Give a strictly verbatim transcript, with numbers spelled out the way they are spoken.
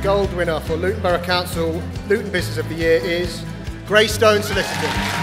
gold winner for Luton Borough Council Luton Business of the Year is Greystone Solicitors.